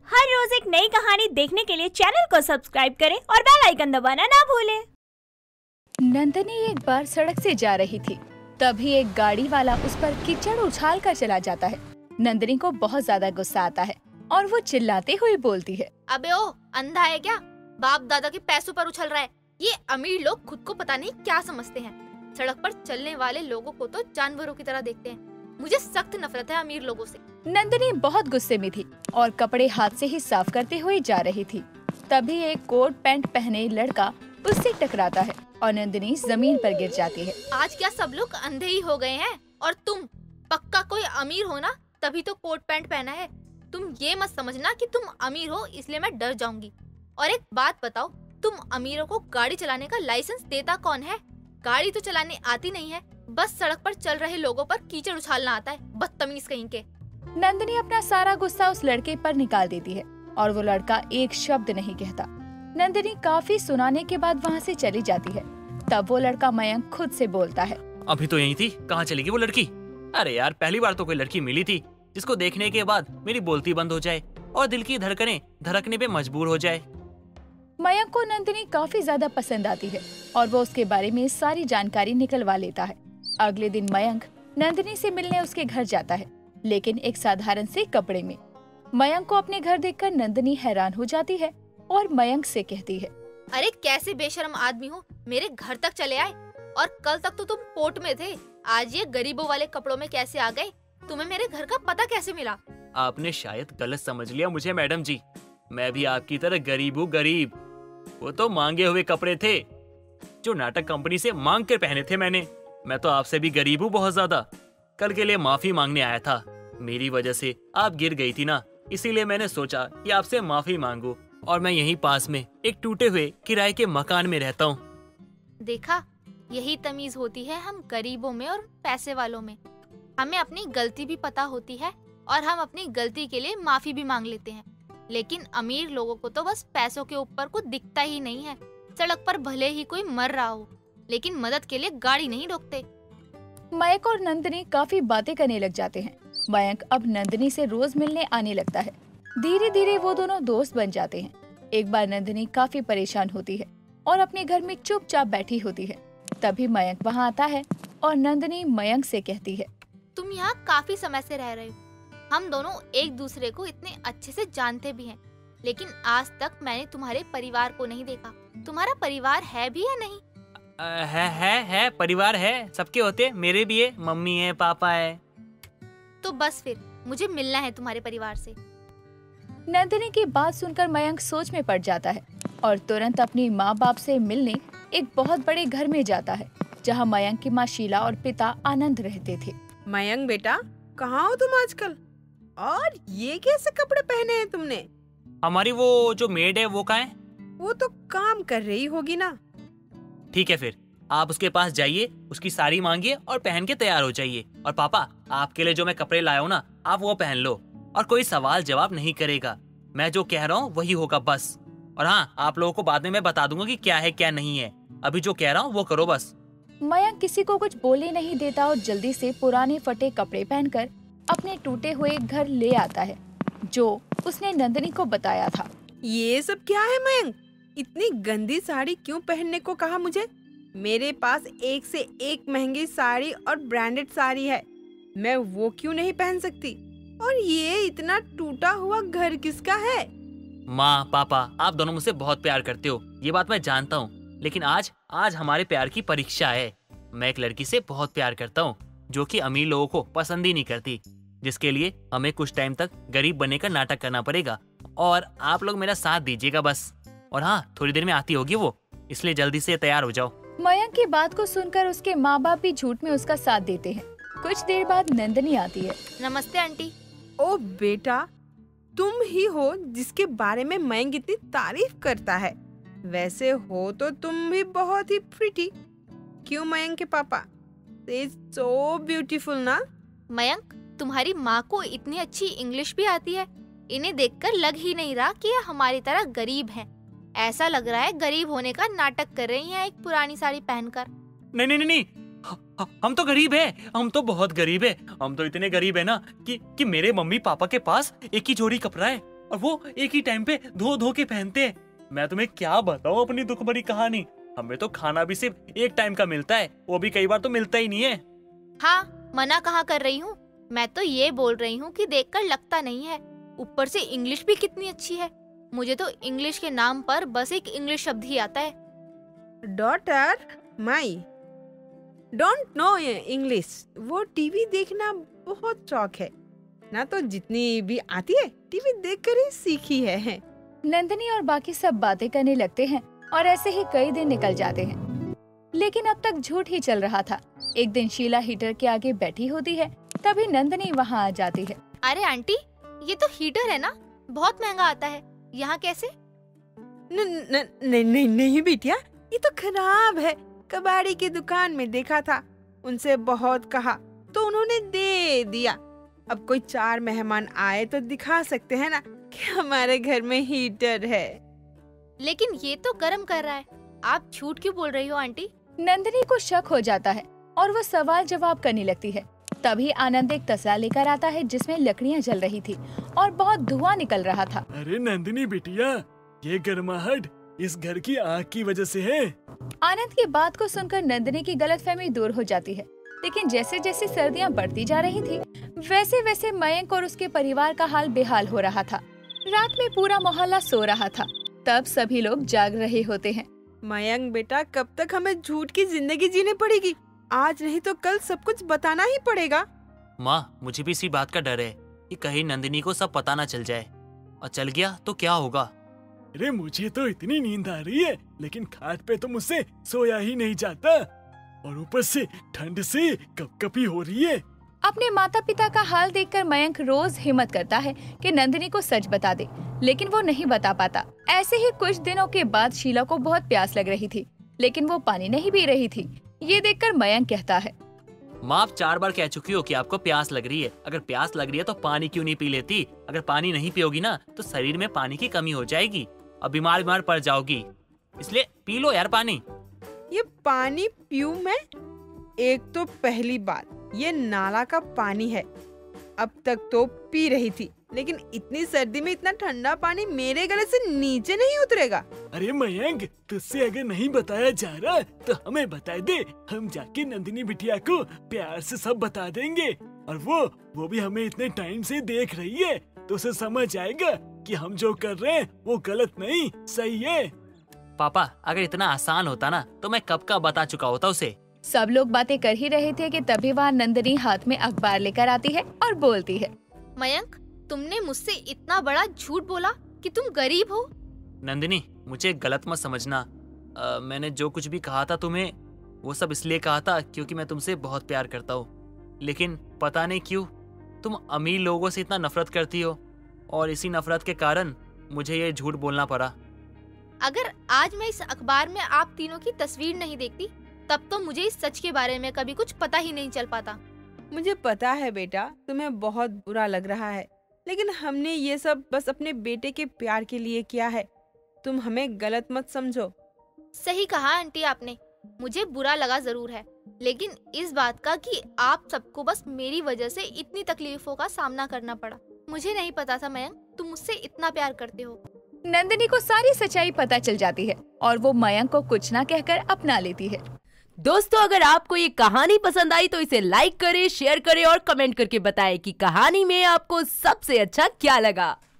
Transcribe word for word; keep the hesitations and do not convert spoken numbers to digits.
हर रोज एक नई कहानी देखने के लिए चैनल को सब्सक्राइब करें और बेल आइकन दबाना ना भूलें। नंदनी एक बार सड़क से जा रही थी, तभी एक गाड़ी वाला उस पर कीचड़ उछाल कर चला जाता है। नंदनी को बहुत ज्यादा गुस्सा आता है और वो चिल्लाते हुए बोलती है, अबे ओ अंधा है क्या? बाप दादा के पैसों पर उछल रहा है। ये अमीर लोग खुद को पता नहीं क्या समझते हैं। सड़क पर चलने वाले लोगों को तो जानवरों की तरह देखते हैं। मुझे सख्त नफरत है अमीर लोगों से। नंदनी बहुत गुस्से में थी और कपड़े हाथ से ही साफ करते हुए जा रही थी। तभी एक कोट पैंट पहने लड़का उससे टकराता है और नंदनी जमीन पर गिर जाती है। आज क्या सब लोग अंधे ही हो गए हैं? और तुम पक्का कोई अमीर हो ना, तभी तो कोट पैंट पहना है। तुम ये मत समझना कि तुम अमीर हो इसलिए मैं डर जाऊंगी। और एक बात बताओ, तुम अमीरों को गाड़ी चलाने का लाइसेंस देता कौन है? गाड़ी तो चलाने आती नहीं है, बस सड़क पर चल रहे लोगों पर कीचड़ उछालना आता है। बदतमीज कहीं के। नंदनी अपना सारा गुस्सा उस लड़के पर निकाल देती है और वो लड़का एक शब्द नहीं कहता। नंदनी काफी सुनाने के बाद वहाँ से चली जाती है। तब वो लड़का मयंक खुद से बोलता है, अभी तो यही थी, कहाँ चली गई वो लड़की? अरे यार, पहली बार तो कोई लड़की मिली थी जिसको देखने के बाद मेरी बोलती बंद हो जाए और दिल की धड़कनें धड़कने पे मजबूर हो जाए। मयंक को नंदनी काफी ज्यादा पसंद आती है और वो उसके बारे में सारी जानकारी निकलवा लेता है। अगले दिन मयंक नंदनी से मिलने उसके घर जाता है, लेकिन एक साधारण से कपड़े में। मयंक को अपने घर देखकर नंदनी हैरान हो जाती है और मयंक से कहती है, अरे कैसे बेशर्म आदमी हो, मेरे घर तक चले आए। और कल तक तो तुम पोर्ट में थे, आज ये गरीबों वाले कपड़ों में कैसे आ गए? तुम्हें मेरे घर का पता कैसे मिला? आपने शायद गलत समझ लिया मुझे मैडम जी। मैं भी आपकी तरह गरीब हूँ, गरीब। वो तो मांगे हुए कपड़े थे जो नाटक कंपनी से मांग कर पहने थे मैंने। मैं तो आपसे भी गरीब हूँ बहुत ज्यादा। कल के लिए माफी मांगने आया था। मेरी वजह से आप गिर गई थी ना, इसीलिए मैंने सोचा कि आपसे माफी मांगू। और मैं यहीं पास में एक टूटे हुए किराए के मकान में रहता हूँ। देखा, यही तमीज होती है हम गरीबों में और पैसे वालों में। हमें अपनी गलती भी पता होती है और हम अपनी गलती के लिए माफी भी मांग लेते हैं। लेकिन अमीर लोगों को तो बस पैसों के ऊपर कुछ दिखता ही नहीं है। सड़क पर भले ही कोई मर रहा हो, लेकिन मदद के लिए गाड़ी नहीं रोकते। मयंक और नंदनी काफी बातें करने लग जाते हैं। मयंक अब नंदनी से रोज मिलने आने लगता है। धीरे धीरे वो दोनों दोस्त बन जाते हैं। एक बार नंदनी काफी परेशान होती है और अपने घर में चुपचाप बैठी होती है। तभी मयंक वहाँ आता है और नंदनी मयंक से कहती है, तुम यहाँ काफी समय से रह रहे हो। हम दोनों एक दूसरे को इतने अच्छे से जानते भी हैं, लेकिन आज तक मैंने तुम्हारे परिवार को नहीं देखा। तुम्हारा परिवार है भी या नहीं? आ, है है है परिवार है, सबके होते, मेरे भी है, मम्मी है, पापा है। तो बस फिर मुझे मिलना है तुम्हारे परिवार से। नंदनी की बात सुनकर मयंक सोच में पड़ जाता है और तुरंत अपनी माँ बाप से मिलने एक बहुत बड़े घर में जाता है, जहाँ मयंक की माँ शीला और पिता आनंद रहते थे। मयंक बेटा, कहाँ हो तुम आजकल? और ये कैसे कपड़े पहने हैं तुमने? हमारी वो जो मेड है वो कहाँ है? वो तो काम कर रही होगी ना। ठीक है, फिर आप उसके पास जाइए, उसकी साड़ी मांगिए और पहन के तैयार हो जाइए। और पापा, आपके लिए जो मैं कपड़े लाया हूँ ना, आप वो पहन लो और कोई सवाल जवाब नहीं करेगा। मैं जो कह रहा हूँ वही होगा बस। और हाँ, आप लोगों को बाद में मैं बता दूंगा कि क्या है क्या नहीं है। अभी जो कह रहा हूँ वो करो बस। मयंक किसी को कुछ बोले नहीं देता और जल्दी से पुराने फटे कपड़े पहनकर अपने टूटे हुए घर ले आता है, जो उसने नंदनी को बताया था। ये सब क्या है मयंक? इतनी गंदी साड़ी क्यों पहनने को कहा मुझे? मेरे पास एक से एक महंगी साड़ी और ब्रांडेड साड़ी है, मैं वो क्यों नहीं पहन सकती? और ये इतना टूटा हुआ घर किसका है? माँ पापा, आप दोनों मुझसे बहुत प्यार करते हो, ये बात मैं जानता हूँ। लेकिन आज आज हमारे प्यार की परीक्षा है। मैं एक लड़की से बहुत प्यार करता हूँ जो कि अमीर लोगों को पसंद ही नहीं करती, जिसके लिए हमें कुछ टाइम तक गरीब बनने का नाटक करना पड़ेगा। और आप लोग मेरा साथ दीजिएगा बस। और हाँ, थोड़ी देर में आती होगी वो, इसलिए जल्दी से तैयार हो जाओ। मयंक की बात को सुनकर उसके माँ बाप भी झूठ में उसका साथ देते हैं। कुछ देर बाद नंदनी आती है। नमस्ते आंटी। ओ बेटा, तुम ही हो जिसके बारे में मयंक इतनी तारीफ करता है। वैसे हो तो तुम भी बहुत ही प्रिटी। क्यों मयंक के पापा? सो ब्यूटीफुल ना? मयंक, तुम्हारी माँ को इतनी अच्छी इंग्लिश भी आती है। इन्हें देखकर लग ही नहीं रहा कि ये हमारी तरह गरीब हैं। ऐसा लग रहा है गरीब होने का नाटक कर रही हैं एक पुरानी साड़ी पहनकर। नहीं नहीं नहीं, हम तो गरीब है, हम तो बहुत गरीब है। हम तो इतने गरीब है ना कि कि मेरे मम्मी पापा के पास एक ही जोड़ी कपड़ा है और वो एक ही टाइम पे धो धो के पहनते हैं। मैं तुम्हें क्या बताऊं अपनी दुख भरी कहानी। हमें तो खाना भी सिर्फ एक टाइम का मिलता है, वो भी कई बार तो मिलता ही नहीं है। हाँ, मना कहाँ कर रही हूँ, मैं तो ये बोल रही हूँ कि देखकर लगता नहीं है। ऊपर से इंग्लिश भी कितनी अच्छी है। मुझे तो इंग्लिश के नाम पर बस एक इंग्लिश शब्द ही आता है। Daughter my don't know English. वो टीवी देखना बहुत शौक है ना, तो जितनी भी आती है टीवी देखकर ही सीखी है। नंदिनी और बाकी सब बातें करने लगते हैं और ऐसे ही कई दिन निकल जाते हैं, लेकिन अब तक झूठ ही चल रहा था। एक दिन शीला हीटर के आगे बैठी होती है, तभी नंदिनी वहाँ आ जाती है। अरे आंटी, ये तो हीटर है ना, बहुत महंगा आता है, यहाँ कैसे? न, न, नहीं नहीं नहीं बिटिया, ये तो खराब है। कबाड़ी की दुकान में देखा था, उनसे बहुत कहा तो उन्होंने दे दिया। अब कोई चार मेहमान आए तो दिखा सकते हैं ना कि हमारे घर में हीटर है। लेकिन ये तो गर्म कर रहा है, आप झूठ क्यों बोल रही हो आंटी? नंदिनी को शक हो जाता है और वो सवाल जवाब करने लगती है। तभी आनंद एक तसला लेकर आता है जिसमें लकड़ियाँ जल रही थी और बहुत धुआं निकल रहा था। अरे नंदिनी बिटिया, ये गर्माहट इस घर की आग की वजह से है। आनंद की बात को सुनकर नंदिनी की गलतफहमी दूर हो जाती है, लेकिन जैसे जैसे सर्दियाँ बढ़ती जा रही थी वैसे वैसे मयंक और उसके परिवार का हाल बेहाल हो रहा था। रात में पूरा मोहल्ला सो रहा था, तब सभी लोग जाग रहे होते हैं। मयंक बेटा, कब तक हमें झूठ की जिंदगी जीनी पड़ेगी? आज नहीं तो कल सब कुछ बताना ही पड़ेगा। माँ, मुझे भी इसी बात का डर है कि कहीं नंदिनी को सब पता ना चल जाए, और चल गया तो क्या होगा। अरे मुझे तो इतनी नींद आ रही है, लेकिन खाट पे तो मुझसे सोया ही नहीं जाता, और ऊपर से ठंड से कपकपी हो रही है। अपने माता पिता का हाल देखकर मयंक रोज हिम्मत करता है कि नंदिनी को सच बता दे, लेकिन वो नहीं बता पाता। ऐसे ही कुछ दिनों के बाद शीला को बहुत प्यास लग रही थी, लेकिन वो पानी नहीं पी रही थी। ये देखकर मयंक कहता है, माँ, आप चार बार कह चुकी हो कि आपको प्यास लग रही है। अगर प्यास लग रही है तो पानी क्यों नहीं पी लेती? अगर पानी नहीं पियोगी ना तो शरीर में पानी की कमी हो जाएगी और बीमार बीमार पड़ जाओगी, इसलिए पी लो यार पानी। ये पानी पीऊं मैं? एक तो पहली बात, ये नाला का पानी है। अब तक तो पी रही थी, लेकिन इतनी सर्दी में इतना ठंडा पानी मेरे गले से नीचे नहीं उतरेगा। अरे मयंक, तुझसे अगर नहीं बताया जा रहा तो हमें बता दे, हम जाके नंदिनी बिटिया को प्यार से सब बता देंगे, और वो वो भी हमें इतने टाइम से देख रही है तो उसे समझ आएगा कि हम जो कर रहे हैं वो गलत नहीं सही है। पापा, अगर इतना आसान होता ना तो मैं कब का बता चुका होता उसे। सब लोग बातें कर ही रहे थे कि तभी वहाँ नंदिनी हाथ में अखबार लेकर आती है और बोलती है, मयंक, तुमने मुझसे इतना बड़ा झूठ बोला कि तुम गरीब हो। नंदिनी, मुझे गलत मत समझना। आ, मैंने जो कुछ भी कहा था तुम्हें, वो सब इसलिए कहा था क्योंकि मैं तुमसे बहुत प्यार करता हूँ। लेकिन पता नहीं क्यों तुम अमीर लोगों से इतना नफरत करती हो, और इसी नफरत के कारण मुझे ये झूठ बोलना पड़ा। अगर आज मैं इस अखबार में आप तीनों की तस्वीर नहीं देखती, तब तो मुझे इस सच के बारे में कभी कुछ पता ही नहीं चल पाता। मुझे पता है बेटा, तुम्हें बहुत बुरा लग रहा है, लेकिन हमने ये सब बस अपने बेटे के प्यार के लिए किया है। तुम हमें गलत मत समझो। सही कहा आंटी आपने, मुझे बुरा लगा जरूर है, लेकिन इस बात का कि आप सबको बस मेरी वजह से इतनी तकलीफों का सामना करना पड़ा। मुझे नहीं पता था मयंक, तुम मुझसे इतना प्यार करते हो। नंदिनी को सारी सच्चाई पता चल जाती है और वो मयंक को कुछ ना कहकर अपना लेती है। दोस्तों, अगर आपको ये कहानी पसंद आई तो इसे लाइक करें, शेयर करें और कमेंट करके बताएं कि कहानी में आपको सबसे अच्छा क्या लगा।